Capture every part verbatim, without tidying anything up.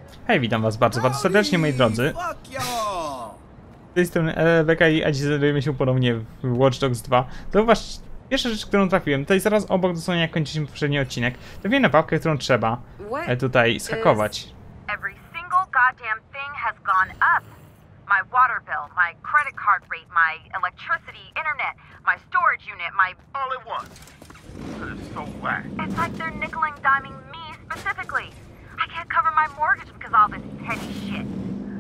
Hej, witam was bardzo, bardzo serdecznie, moi drodzy. Z tej strony Beka i a dziś znajdujemy się ponownie w Watch Dogs dwa. To was pierwsza rzecz, którą trafiłem. Tutaj zaraz obok, dosłownie jak kończyliśmy poprzedni odcinek, trafiłem na papkę, którą trzeba e, tutaj schakować. Every single goddamn thing has gone up. My water bill, my credit card rate, my electricity, internet, my storage unit, my... All at once. It's so whack. It's like they're nickel and diming me specifically. I can't cover my mortgage because of all this petty shit.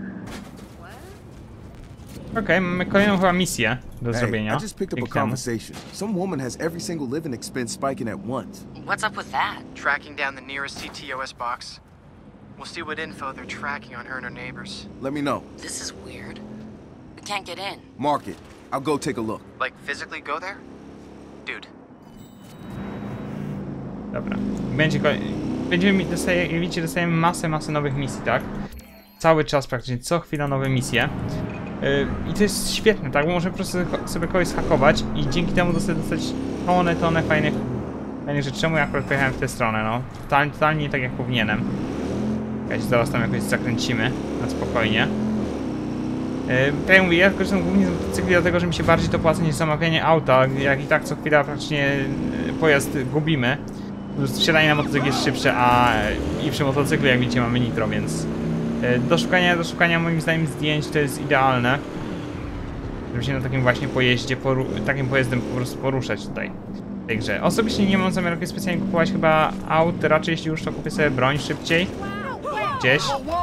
Okej, okay, mamy kolejną chyba misję do hey, zrobienia. I just picked up a conversation. Some woman has every single living expense spiking at once. What's up with that? Tracking down the nearest C T O S box. We'll see what info they're tracking on her and her neighbors. Let me know. This is weird. We can't get in. Mark it. I'll go take a look. Like physically go there? Dude. Dobra. Będzie Będziemy dostaje, jak widzicie, dostajemy masę, masę nowych misji, tak? Cały czas praktycznie, co chwila nowe misje. Yy, I to jest świetne, tak? Bo możemy po prostu sobie kogoś zhakować i dzięki temu dostać, dostać tonę, tonę fajnych, fajnych rzeczy. Czemu ja akurat pojechałem w tę stronę, no? Totalnie, totalnie nie tak jak powinienem. Jakaś zaraz tam jakoś zakręcimy na spokojnie. Yy, tak jak mówię, ja korzystam głównie z motocykli dlatego, że mi się bardziej to opłaca niż zamawianie auta, jak i tak co chwila praktycznie pojazd gubimy. Po prostu wsiadanie na motocykl jest szybsze, a i przy motocyklu, jak widzicie, mamy nitro, więc do szukania, do szukania moim zdaniem zdjęć to jest idealne, żeby się na takim właśnie pojeździe, takim pojazdem po prostu poruszać tutaj w tej grze. Osobiście nie mam zamiaru jakoś specjalnie kupować chyba aut, raczej jeśli już to kupię sobie broń szybciej, gdzieś.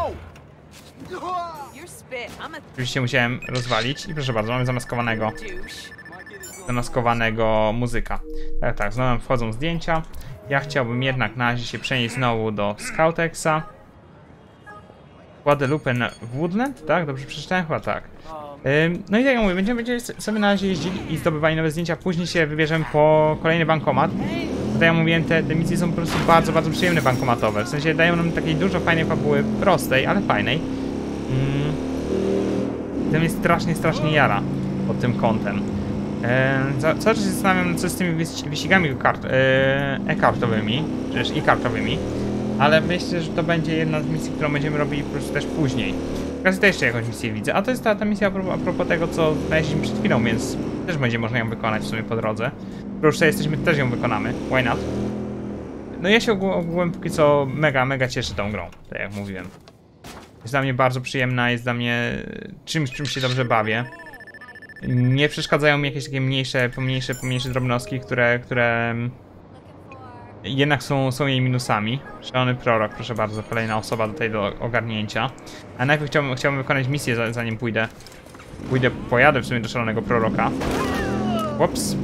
Oczywiście musiałem rozwalić i proszę bardzo, mamy zamaskowanego, zamaskowanego muzyka. Tak, tak, znowu nam wchodzą zdjęcia. Ja chciałbym jednak na razie się przenieść znowu do Scoutexa. Guadalupe Woodland, tak? Dobrze przeczytałem? Chyba tak. Ym, no i tak jak mówię, będziemy, będziemy sobie na razie jeździli i zdobywali nowe zdjęcia, później się wybierzemy po kolejny bankomat. Tak jak mówiłem, te, te misje są po prostu bardzo, bardzo przyjemne bankomatowe. W sensie dają nam takiej dużo fajnej fabuły, prostej, ale fajnej. Ym, to mnie strasznie, strasznie jara pod tym kątem. Cały czas się zastanawiam, co z tymi wyścigami e-kartowymi, czy e-kartowymi, ale myślę, że to będzie jedna z misji, którą będziemy robili po prostu też później. Teraz też jeszcze jakąś misję widzę, a to jest ta, ta misja a propos, a propos tego, co znaleźliśmy przed chwilą, więc też będzie można ją wykonać w sumie po drodze. Skoro już tutaj jesteśmy, też ją wykonamy, why not? No ja się ogółem póki co mega, mega cieszę tą grą, tak jak mówiłem. Jest dla mnie bardzo przyjemna, jest dla mnie czymś, czym się dobrze bawię. Nie przeszkadzają mi jakieś takie mniejsze, pomniejsze, pomniejsze drobnostki, które, które jednak są, są jej minusami. Szalony prorok, proszę bardzo, kolejna osoba tutaj do ogarnięcia. A najpierw chciałbym, chciałbym wykonać misję, zanim pójdę. Pójdę, pojadę w sumie do szalonego proroka. Ups.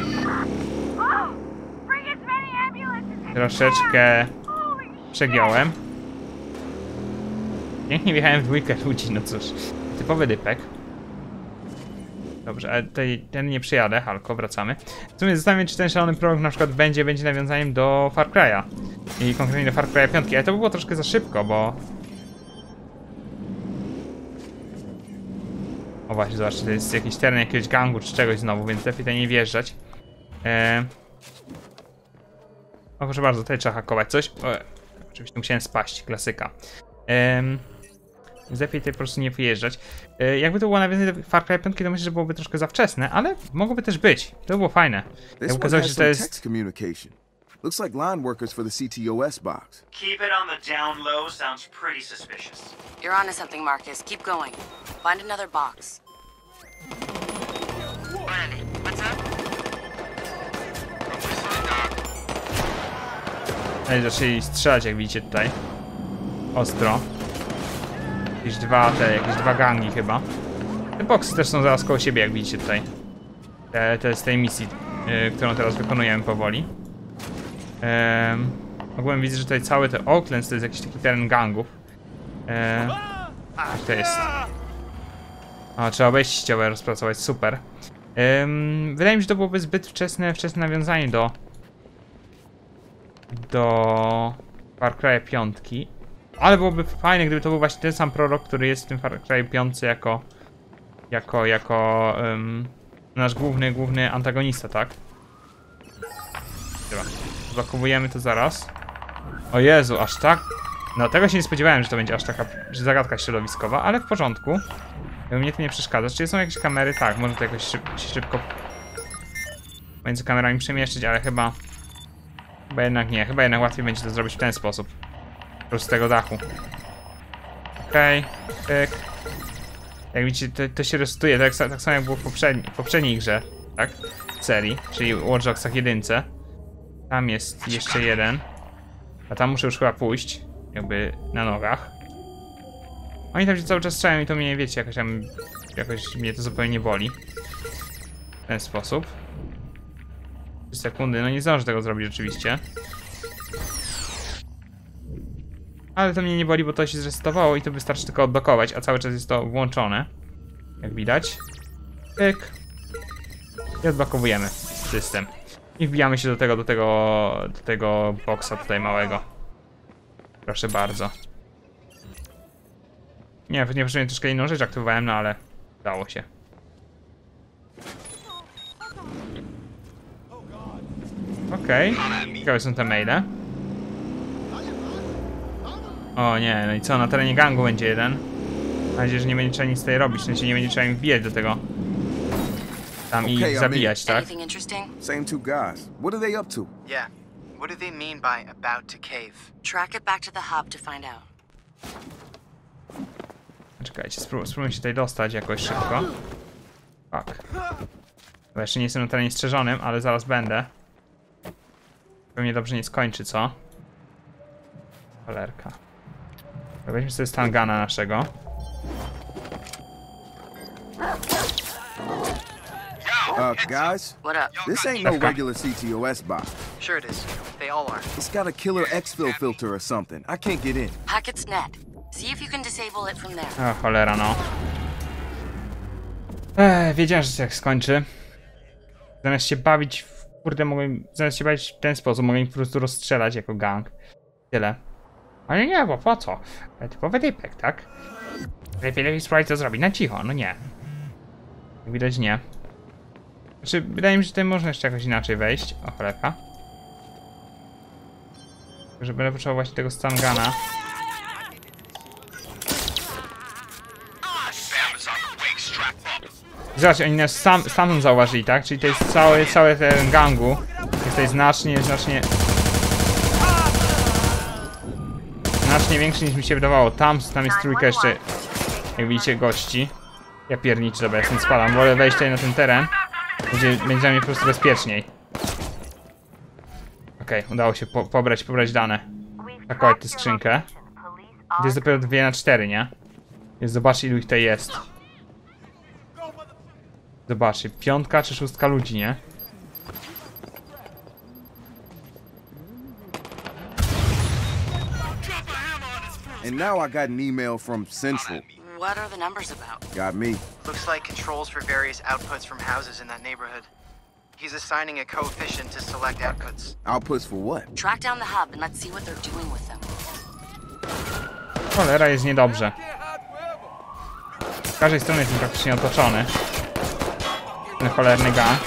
Troszeczkę przegiąłem. Pięknie wjechałem w dwójkę ludzi, no cóż. Typowy dypek. Dobrze, ale tutaj ten nie przyjadę, halko, wracamy. W sumie zastanawiam się, czy ten szalony prolog na przykład będzie, będzie nawiązaniem do Far Cry'a. I konkretnie do Far Cry'a piątki, ale to by było troszkę za szybko, bo... O właśnie, zobaczcie, to jest jakiś teren jakiegoś gangu czy czegoś znowu, więc lepiej tutaj nie wjeżdżać. Eee... O, proszę bardzo, tutaj trzeba hakować coś. O, oczywiście musiałem spaść, klasyka. Eee... Więc lepiej tutaj po prostu nie wyjeżdżać. Yy, jakby to było nawiązanie do Far Cry pięć, to myślę, że byłoby troszkę za wczesne, ale mogłoby też być. To by było fajne. Jakby okazało się, że to jest... Looks like line workers for the C T O S box. Keep it on the down low sounds pretty suspicious. You're onto something, Marcus. Keep going. Find another box. Randy, what's up? No i zaczęli strzelać, jak widzicie tutaj. Ostro. Jakieś dwa, te, jakieś dwa gangi chyba. Te boksy też są zaraz koło siebie, jak widzicie tutaj. Te, te z tej misji, yy, którą teraz wykonujemy powoli. Yy, ogólnie widzę, że tutaj cały ten Oaklands to jest jakiś taki teren gangów. Yy, jak to jest? O, trzeba obejść ściełę rozpracować, super. Yy, wydaje mi się, że to byłoby zbyt wczesne, wczesne nawiązanie do... do... Far Cry pięć. Ale byłoby fajne, gdyby to był właśnie ten sam prorok, który jest w tym Far Cry pięć jako... Jako, jako... Um, nasz główny, główny antagonista, tak? Dobra, blokowujemy to zaraz. O Jezu, aż tak? No, tego się nie spodziewałem, że to będzie aż taka że zagadka środowiskowa, ale w porządku. Mnie to nie przeszkadza. Czy są jakieś kamery? Tak, można to jakoś szyb szybko między kamerami przemieszczyć, ale chyba... Chyba jednak nie. Chyba jednak łatwiej będzie to zrobić w ten sposób. Po prostu z tego dachu. Okej, okay. Jak widzicie, to, to się resetuje, tak, tak samo jak było w poprzedniej, w poprzedniej grze, tak? W serii, czyli w Watch Dogsach jedynce. Tam jest jeszcze jeden. A tam muszę już chyba pójść, jakby na nogach. Oni tam się cały czas strzelają i to mnie, wiecie, jakoś tam, jakoś mnie to zupełnie nie boli. W ten sposób. trzy sekundy, no nie zdążę tego zrobić oczywiście. Ale to mnie nie boli, bo to się zresetowało i to wystarczy tylko odblokować, a cały czas jest to włączone. Jak widać. Pyk. I odblokowujemy system. I wbijamy się do tego, do tego, do tego boksa tutaj małego. Proszę bardzo. Nie, nie potrzebuję troszkę inną rzecz aktywowałem, no ale udało się. Okej. Okay. Ciekawe są te maile. O nie, no i co, na terenie gangu będzie jeden. Mam nadzieję, że nie będzie trzeba nic tutaj robić, w sensie nie będzie trzeba im wbijać do tego. Tam i ich zabijać, tak? Same two guys. What are they up to? Yeah. What do they mean by about to cave? Track it back to the hub to find out. Czekajcie, spró spróbuję się tutaj dostać jakoś szybko. Fuck. Bo jeszcze nie jestem na terenie strzeżonym, ale zaraz będę. Pewnie dobrze nie skończy, co? Cholerka. Weźmy sobie stangana naszego. Uh, guys? What up? This ain't no regular C T O S box. Sure it is. They all are. It's got a killer exfil filter or something. I can't get in. Hack its net. See if you can disable it from there. O, cholera, no. Ech, wiedziałem, że się tak skończy. Zamiast się bawić w... Kurde, mogę... Zamiast się bawić w ten sposób, mogę ich po prostu rozstrzelać jako gang. Tyle. Ale nie, bo po co? Typowy typek, tak? Lepiej, lepiej spróbować to zrobić na cicho, no nie. Jak widać nie. Znaczy, wydaje mi się, że tutaj można jeszcze jakoś inaczej wejść. O, cholera. Że będę potrzebował właśnie tego stangana. Zobaczcie, oni nas sam, stamtąd zauważyli, tak? Czyli to jest cały, cały ten gangu. Jest tutaj znacznie, znacznie... Znacznie większy niż mi się wydawało. Tam, tam jest trójka jeszcze, jak widzicie, gości. Ja pierniczę, dobra, ja stąd spadam. Wolę wejść tutaj na ten teren, gdzie będzie dla mnie po prostu bezpieczniej. Okej, okay, udało się po, pobrać, pobrać dane. Zakołać tę skrzynkę. To jest dopiero dwie na cztery, nie? Więc zobaczcie, ilu ich tutaj jest. Zobaczcie, piątka czy szóstka ludzi, nie? And now I got an email from Central. What are the numbers about? Got me. Looks like controls for various outputs from houses in that neighborhood. He's assigning a coefficient to select outputs. Outputs for what? Track down the hub and let's see what they're doing with them. Cholera, jest niedobrze. Z każdej strony jestem praktycznie otoczony. Ten cholerny gang.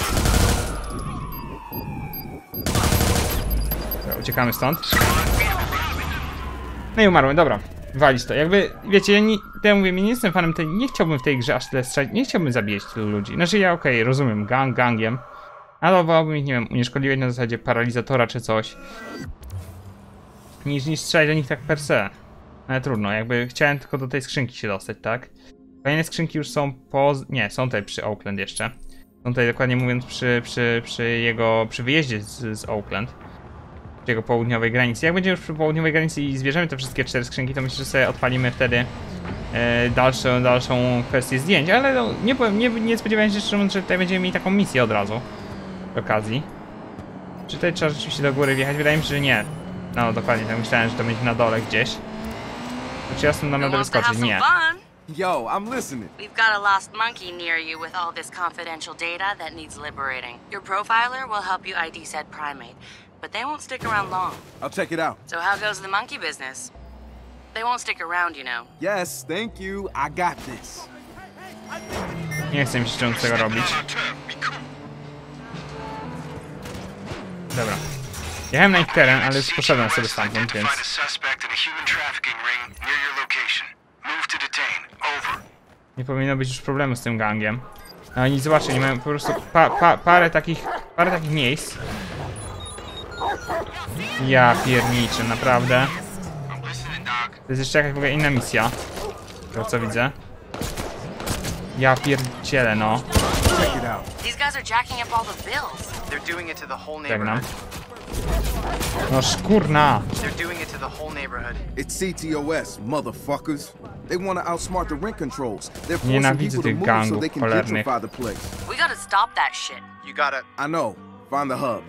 Dobra, uciekamy stąd. No i umarłem, dobra. Walić to. Jakby, wiecie, ja, nie, ja mówię, nie jestem fanem tej, nie chciałbym w tej grze aż tyle strzelać, nie chciałbym zabijać tylu ludzi. Znaczy ja okej, okay, rozumiem, gang, gangiem. Ale wolałbym ich, nie wiem, unieszkodliwiać na zasadzie paralizatora czy coś. Niż, niż strzelać do nich tak per se. Ale trudno, jakby chciałem tylko do tej skrzynki się dostać, tak? Kolejne skrzynki już są po... nie, są tutaj przy Oakland jeszcze. Są tutaj dokładnie mówiąc przy, przy, przy jego... przy wyjeździe z, z Oakland. Przy jego południowej granicy. Jak będziemy już przy południowej granicy i zbierzemy te wszystkie cztery skrzynki, to myślę, że sobie odpalimy wtedy e, dalszą, dalszą kwestię zdjęć. Ale no, nie, nie, nie spodziewałem się, że tutaj będziemy mieli taką misję od razu. Z okazji. Czy tutaj trzeba rzeczywiście do góry wjechać? Wydaje mi się, że nie. No dokładnie, tak myślałem, że to będzie na dole gdzieś. Czy ja stąd będę wyskoczyć? Nie. Yo, I'm listening. We've got a lost monkey near you with all this confidential data that needs liberating. Your profiler will help you I D said primate, but they won't stick around long. I'll check it out. So how goes the monkey business? They won't stick around, you know. Yes, thank you. I got this. Nie chcę mi się ciągle tego robić. Dobra. Jechałem na ich teren, ale już poszedłem sobie stamtąd, więc... location. Move to detain. Over. Nie powinno być już problemu z tym gangiem. A oni, zobaczcie, nie mają po prostu pa, pa, parę takich, parę takich miejsc. Ja pierniczę, naprawdę. To jest jeszcze jakaś w ogóle inna misja. To co widzę. Ja pierdzielę, no. These guys are jacking up all the bills. They're doing it to the whole Żegnam. neighborhood. No szkurna. They're doing it to the whole neighborhood. It's C T O S, motherfuckers. They want to outsmart the rent controls. They're forcing Nienawidzę people to tych move so gangów they can cholernych. gentrify the place. We gotta stop that shit. You gotta. I know. Find the hub.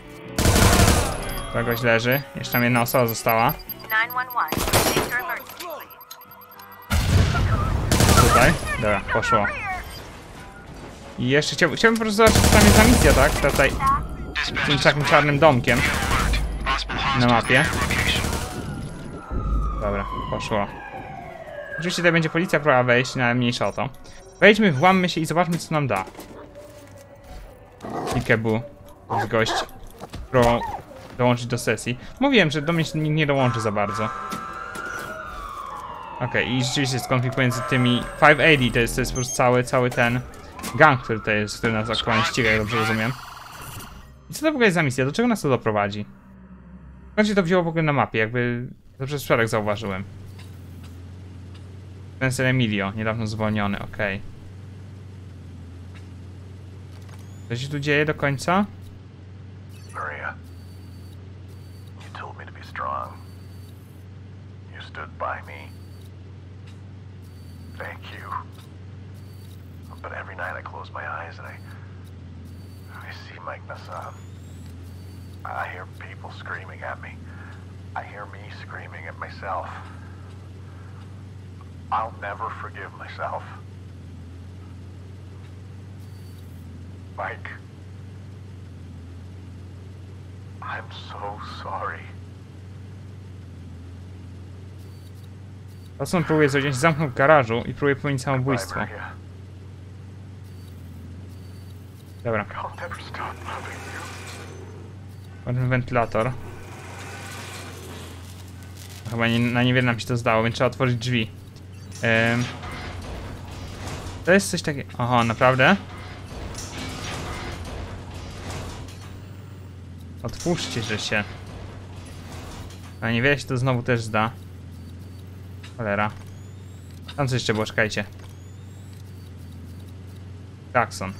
Kogoś leży. Jeszcze tam jedna osoba została. nine one one. Take your emergency, please. Tutaj. Dobra, poszło. I jeszcze chciałbym, chciałbym po prostu zobaczyć, co tam jest za misja, tak? Tutaj. Z tym takim czarnym domkiem. Na mapie. Dobra, poszło. Oczywiście tutaj będzie policja próbowała wejść, no ale mniejsza o to. Wejdźmy, włammy się i zobaczmy, co nam da. Ikebu. To jest gość. Próbował dołączyć do sesji. Mówiłem, że do mnie się nikt nie dołączy za bardzo. Okej, okay, i rzeczywiście jest konflikt pomiędzy tymi pięćset osiemdziesiąt, to jest, to jest po prostu cały, cały ten gang, który tutaj jest, który nas aktualnie ściga, jak dobrze rozumiem. I co to w ogóle jest za misja? Do czego nas to doprowadzi? Skąd się to wzięło w ogóle na mapie? Jakby to przez przypadek zauważyłem. Spencer Emilio, niedawno zwolniony, okej. Okay. Co się tu dzieje do końca? Maria, you told me to be strong. You stood by me. Thank you. But every night I close my eyes and I, I see Mike Nassan. I hear people screaming at me. I hear me screaming at myself. I'll never forgive myself. Mike, I'm so sorry. Watson próbuje zrobić, zamknął w garażu i próbuje popełnić Goodbye, samobójstwo. Maria. Dobra. I'll never stop loving you. Ten wentylator. Chyba nie, na niewiele nam się to zdało, więc trzeba otworzyć drzwi. Ym. To jest coś takiego... Oho, naprawdę? Otwórzcie, że się. A niewiele się to znowu też zda. Cholera. Tam coś jeszcze było, czekajcie. Jackson.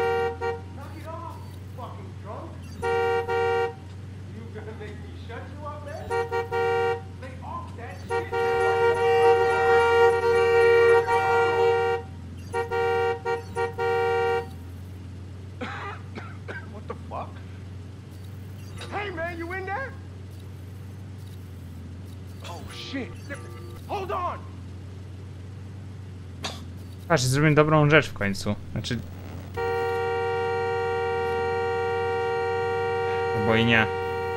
What the fuck? Hey man, you in there? Oh shit. Hold on. Patrz, zrobimy dobrą rzecz w końcu. Znaczy... Bo i nie.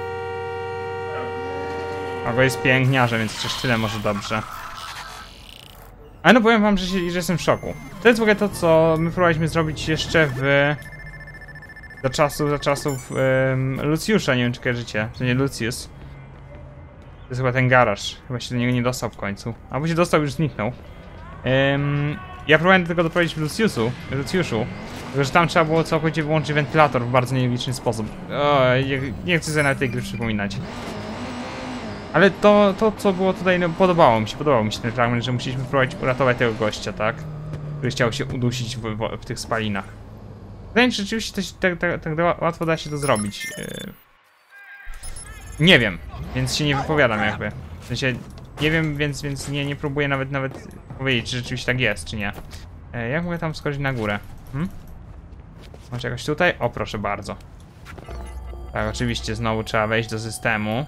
Albo jest piękniarze, więc chociaż tyle może dobrze. Ale no powiem wam, że, się, że jestem w szoku. To jest w ogóle to, co my próbowaliśmy zrobić jeszcze w... Za czasów, za czasów um, Luciusza, nie wiem czy kojarzycie. To nie Lucius. To jest chyba ten garaż. Chyba się do niego nie dostał w końcu. Albo się dostał, już zniknął. Um, ja próbowałem do tego doprowadzić w Luciusu, Luciuszu. Tylko, że tam trzeba było całkowicie wyłączyć wentylator w bardzo nielogiczny sposób. O, nie, nie chcę sobie nawet tej gry przypominać. Ale to, to co było tutaj, no, podobało mi się, podobał mi się ten fragment, że musieliśmy próbować uratować tego gościa, tak? Który chciał się udusić w, w, w tych spalinach. Wydaje mi się, że rzeczywiście tak, tak, tak łatwo da się to zrobić. Yy... Nie wiem, więc się nie wypowiadam jakby. W sensie, nie wiem, więc, więc nie, nie próbuję nawet nawet powiedzieć, czy rzeczywiście tak jest, czy nie. Yy, jak mogę tam skoczyć na górę? Hmm? Może jakoś tutaj? O, proszę bardzo. Tak, oczywiście znowu trzeba wejść do systemu.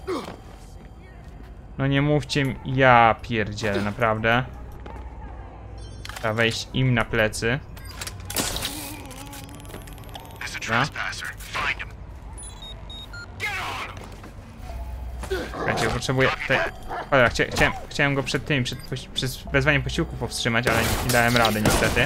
No nie mówcie mi... Ja pierdzielę, naprawdę. Trzeba wejść im na plecy. Dobra. Słuchajcie, potrzebuję... Te... Cholera, chcia... chciałem, chciałem go przed tym, przed, przed wezwaniem posiłków powstrzymać, ale nie dałem rady niestety.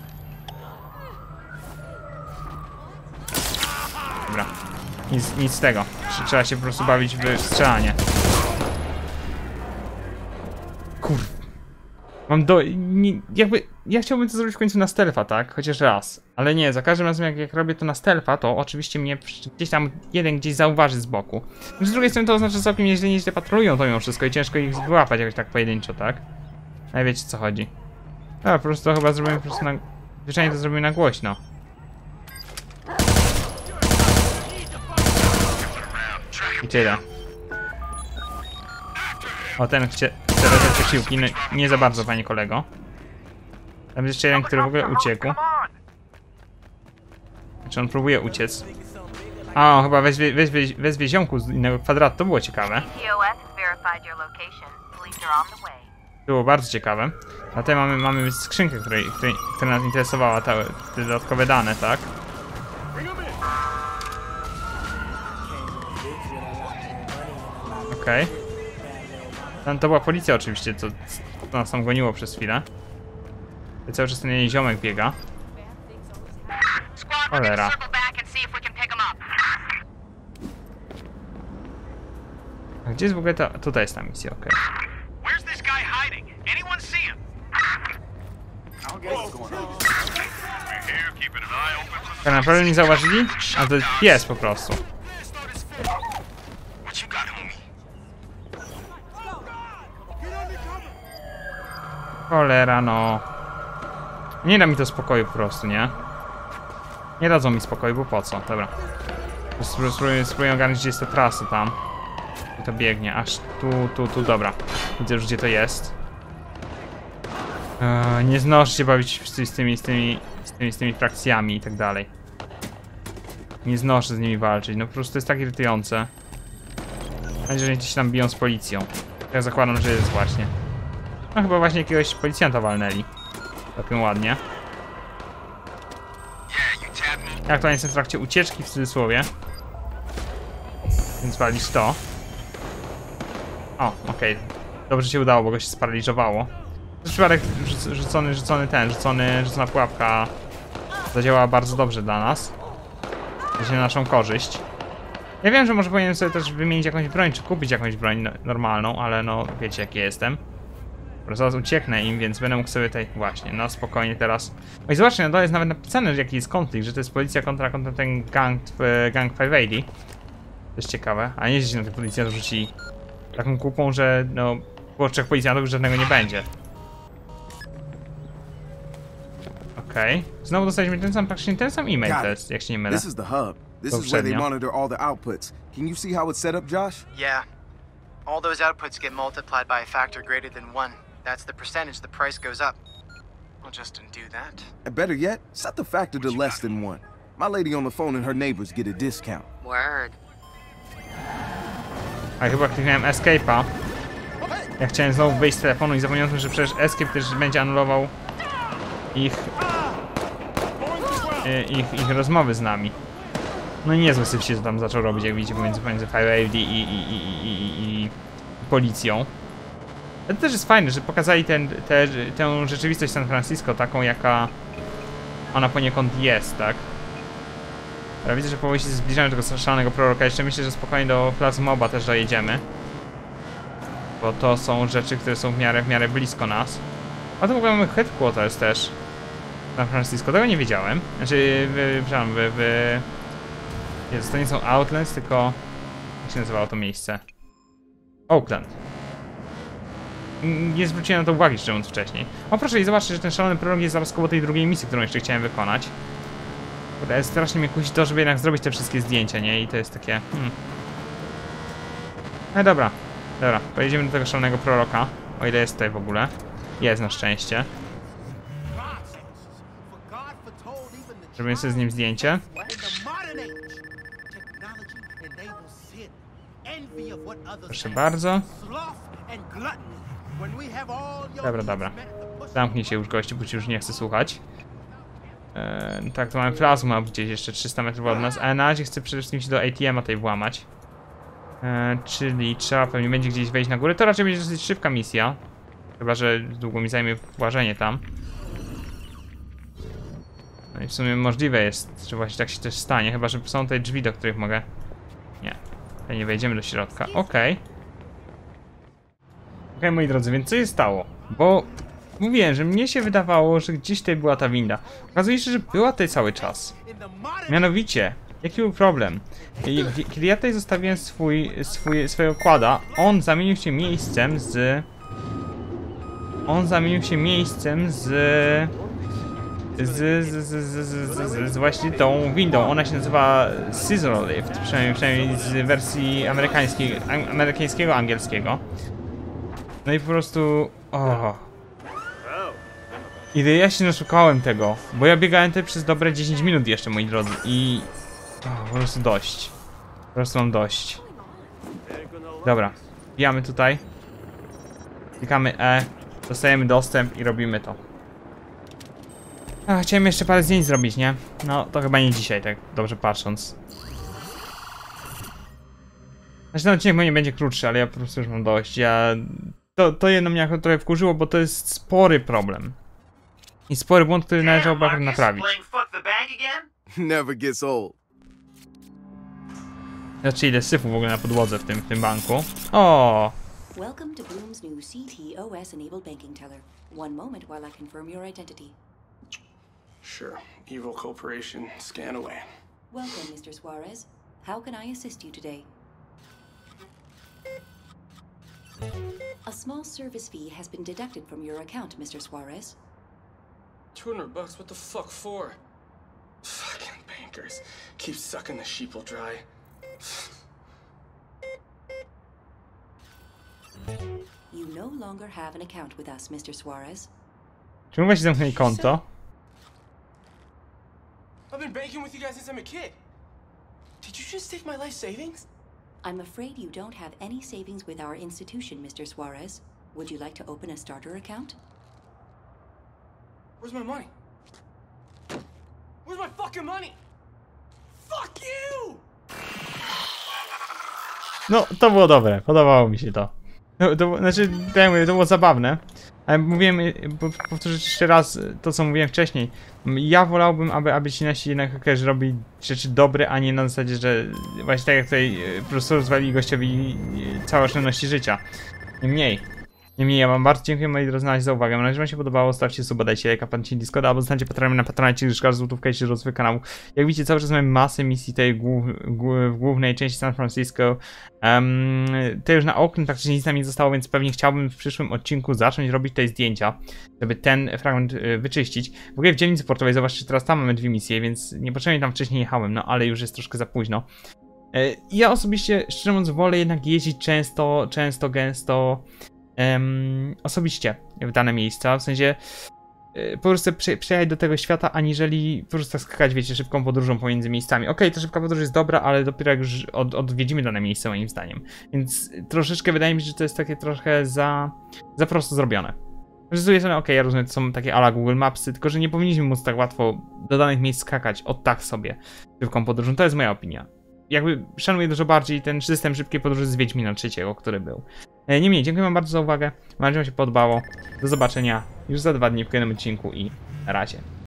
Dobra. Nic, nic z tego. Trzeba się po prostu bawić w strzelanie. Kur... Mam do... Nie, jakby... Ja chciałbym to zrobić w końcu na stealtha, tak? Chociaż raz. Ale nie, za każdym razem jak, jak robię to na stealtha, to oczywiście mnie gdzieś tam jeden gdzieś zauważy z boku. Z drugiej strony to oznacza, że całkiem nieźle, nieźle patrolują to mimo wszystko i ciężko ich wyłapać jakoś tak pojedynczo, tak? Ale wiecie co chodzi. Dobra, po prostu to chyba zrobimy po prostu na... Zwyczajnie to zrobimy na głośno. I tyle. O, ten chce, chce rozdać posiłki. No, nie za bardzo, panie kolego. Tam jest jeszcze jeden, który w ogóle uciekł. Znaczy on próbuje uciec. A, chyba wezwie, wezwie, wezwie ziomku z innego kwadratu. To było ciekawe. Było bardzo ciekawe. A tutaj mamy, mamy skrzynkę, której, której, która nas interesowała, te, te dodatkowe dane, tak? Okej. Okay. Tam to była policja oczywiście, co, co nas tam goniło przez chwilę. I cały czas ten ziomek biega. Cholera. A gdzie jest w ogóle ta... Tutaj jest ta misja, okej. Tak naprawdę nie zauważyli? A to jest po prostu. Cholera, no. Nie da mi to spokoju po prostu, nie? Nie dadzą mi spokoju, bo po co? Dobra. Spróbuję, spróbuję ogarnąć, gdzie jest ta trasa tam. I to biegnie, aż tu, tu, tu, dobra. Widzę już, gdzie to jest. Eee, nie znoszę się bawić z tymi, z tymi, z tymi, z tymi, z tymi frakcjami i tak dalej. Nie znoszę z nimi walczyć, no po prostu to jest tak irytujące. Mam że gdzieś tam biją z policją. Ja zakładam, że jest właśnie. No chyba właśnie jakiegoś policjanta walnęli. Całkiem ładnie. Ja aktualnie jestem w trakcie ucieczki w cudzysłowie. Więc walić to. O, okej. Okay. Dobrze się udało, bo go się sparaliżowało. To jest przypadek rzucony, rzucony ten, rzucony, rzucona pułapka zadziałała bardzo dobrze dla nas. Właśnie na naszą korzyść. Ja wiem, że może powinienem sobie też wymienić jakąś broń, czy kupić jakąś broń normalną, ale no wiecie jaki jestem. Zaraz ucieknę im, więc będę mógł sobie tutaj właśnie, no spokojnie teraz. No i zobaczcie, na dole jest nawet napisane, że jaki jest konflikt, że to jest policja kontra, kontra ten gang, gang pięćset osiemdziesiąt. To jest ciekawe, a nie się na tych policjantów rzucili taką kupą, że no było trzech policjantów, już żadnego nie będzie. Okej, okay. Znowu dostaliśmy ten sam, praktycznie ten sam e-mail test, jak się nie mylę. This is the hub. This is where they monitor all the outputs. Can you see how it's set up, Josh? Yeah. All those outputs get multiplied by a factor greater than one. That's the percentage the price goes up. We'll just undo that. And better yet, set the factor to less than one. My lady on the phone and her neighbors get a discount. Word. A chyba kliknąłem escape'a. Ja chciałem znowu wyjść z telefonu i zapomniałem o tym, że przecież escape też będzie anulował ich, ich, ich rozmowy z nami. No i niezły syf się tam zaczął robić, jak widzicie, pomiędzy, pomiędzy pięćset osiemdziesiąt i, i, i, i, i, i policją. To też jest fajne, że pokazali ten, te, tę rzeczywistość San Francisco taką, jaka ona poniekąd jest, tak? Ale widzę, że powoli się zbliżamy do tego szalonego proroka. Jeszcze myślę, że spokojnie do Plaza Moba też dojedziemy. Bo to są rzeczy, które są w miarę, w miarę blisko nas. A to w ogóle mamy headquarters też w San Francisco. Tego nie wiedziałem. Znaczy, w, przepraszam, w... w Jezu, to nie są Outlands, tylko... Jak się nazywało to miejsce? Oakland. Nie zwróciłem na to uwagi, szczerze mówiąc, wcześniej. O proszę, i zobaczcie, że ten szalony prolog jest zaraz koło tej drugiej misji, którą jeszcze chciałem wykonać. Kurde, strasznie mnie kusi to, żeby jednak zrobić te wszystkie zdjęcia, nie? I to jest takie... Hmm. No dobra, dobra, pojedziemy do tego szalonego proroka. O ile jest tutaj w ogóle. Jest na szczęście. Zrobimy sobie z nim zdjęcie. Proszę bardzo. Dobra, dobra. Zamknij się już, gościu, bo ci już nie chcę słuchać. Eee, tak, to mamy plazmę gdzieś jeszcze trzysta metrów od nas, ale na razie chcę przede wszystkim się do A T M a tej włamać. Eee, czyli trzeba pewnie będzie gdzieś wejść na górę. To raczej będzie dosyć szybka misja. Chyba że długo mi zajmie włażenie tam. No i w sumie możliwe jest, że właśnie tak się też stanie, chyba że są tutaj drzwi, do których mogę... Nie, nie wejdziemy do środka, okej. Okay. Okej, moi drodzy, więc co się stało? Bo mówiłem, że mnie się wydawało, że gdzieś tutaj była ta winda. Okazuje się, że była tutaj cały czas. Mianowicie, jaki był problem? I- Kiedy ja tutaj zostawiłem swój, swój, swojego kłada, on zamienił się miejscem z... On zamienił się miejscem z... Z, z, z, z, z, z, z właśnie tą windą. Ona się nazywa Scissor Lift, przynajmniej, przynajmniej z wersji amerykańskiej, amerykańskiego, angielskiego. No i po prostu... O. I ja się naszukałem tego, bo ja biegałem tutaj przez dobre dziesięć minut jeszcze, moi drodzy, i... O, po prostu dość. Po prostu mam dość. Dobra, wbijamy tutaj. Klikamy E, dostajemy dostęp i robimy to. A, chciałem jeszcze parę zdjęć zrobić, nie? No, to chyba nie dzisiaj, tak dobrze patrząc. Znaczy, ten odcinek nie będzie krótszy, ale ja po prostu już mam dość. Ja... To, to jedno mnie trochę wkurzyło, bo to jest spory problem. I spory błąd, który należałoby naprawić. Never gets old. Znaczy, ile syfu w ogóle na podłodze w tym, w tym banku. O! Welcome to Bloom's new C T O S-enabled banking teller. One moment while I confirm your identity. Sure. Evil Corporation, scan away. Welcome, Mister Suarez. How can I assist you today? A small service fee has been deducted from your account, Mister Suarez. two hundred bucks, what the fuck for? Fucking bankers. Keep sucking the sheeple dry. You no longer have an account with us, Mister Suarez. Czemu właśnie zamknęli konto? I've been banking with you guys since I'm a kid. Did you just take my life savings? I'm afraid you don't have any savings with our institution, Mister Suarez. Would you like to open a starter account? Where's my money? Where's my fucking money? Fuck you! No, to było dobre, podobało mi się to. No, to znaczy, tak jak mówię, to było zabawne. Ale mówiłem, powtórzę jeszcze raz to, co mówiłem wcześniej. Ja wolałbym, aby, aby ci nasi jednak hakerzy robili rzeczy dobre, a nie na zasadzie, że właśnie tak jak tutaj po prostu rozwalili gościowi całe oszczędności życia. Niemniej. Niemniej, ja wam bardzo dziękuję, moi drodzy, za uwagę. Mam nadzieję, że wam się podobało. Stawcie suba, dajcie lajka, patrzcie Discorda, albo zostańcie patronami na Patronite, gdyż każda złotówka jest rozwój kanału. Jak widzicie, cały czas mamy masę misji tej głów, głów, w głównej części San Francisco. Um, to już na Oakland praktycznie nic nam nie zostało, więc pewnie chciałbym w przyszłym odcinku zacząć robić tutaj zdjęcia, żeby ten fragment y, wyczyścić. W ogóle w dzielnicy portowej, zobaczcie, teraz tam mamy dwie misje, więc niepotrzebnie tam wcześniej jechałem, no ale już jest troszkę za późno. Y, ja osobiście, szczerze mówiąc, wolę jednak jeździć często, często, gęsto, Um, osobiście w dane miejsca, w sensie y, po prostu przy, przyjechać do tego świata, aniżeli po prostu tak skakać, wiecie, szybką podróżą pomiędzy miejscami. Okej, okay, ta szybka podróż jest dobra, ale dopiero jak już od, odwiedzimy dane miejsce, moim zdaniem. Więc troszeczkę wydaje mi się, że to jest takie trochę za, za prosto zrobione. Z drugiej strony, okej, okay, ja rozumiem, to są takie ala Google Mapsy, tylko że nie powinniśmy móc tak łatwo do danych miejsc skakać od tak sobie szybką podróżą. To jest moja opinia. Jakby szanuję dużo bardziej ten system szybkiej podróży z Wiedźmina trzeciego, który był. Niemniej, dziękuję wam bardzo za uwagę. Mam nadzieję, że wam się podobało. Do zobaczenia już za dwa dni w kolejnym odcinku i na razie.